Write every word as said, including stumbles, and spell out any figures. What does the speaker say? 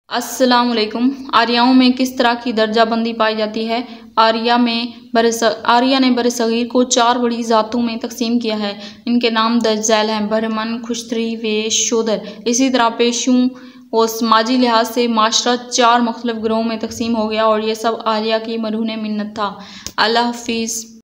अस्सलाम वालेकुम। आर्याओं में किस तरह की दर्जाबंदी पाई जाती है? आर्या में बरस आर्या ने बरसगीर को चार बड़ी ज़ातों में तकसीम किया है। इनके नाम दर्ज झैल हैं: बहमन, खुश्तरी, वेश, शूदर। इसी तरह पेशों और समाजी लिहाज से माशरा चार मुख्तलिफ गिरोहों में तकसीम हो गया और ये सब आर्या की मरहून मिन्नत था। अल्लाह हाफिज़।